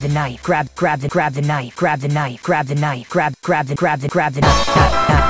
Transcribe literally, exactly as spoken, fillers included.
the knife, grab, grab the, grab the knife, grab the knife, grab the knife, grab, grab the, grab the, grab the knife.